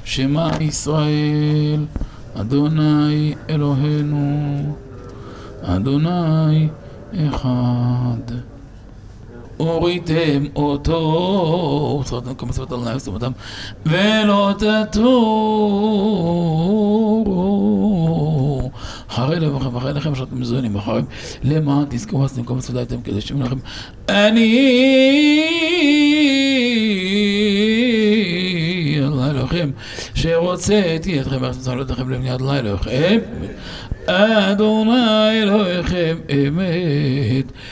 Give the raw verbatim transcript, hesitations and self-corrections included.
שמע ישראל, אדוני אלוהינו, אדוני אחד. הוריתם אותו, כמצוות אללה וסומתם, ולא תטורו. אחרי לבכם, אחרי לכם שאתם מזוינים אחריהם, למען תזכרו עשיתם כל מצוות הייתם כדי שאומרים לכם, אני אללה אלוהיכם, שרוצאתי אתכם, ואתם לכם למניעת אללה אלוהיכם, אדוני אלוהיכם אמת.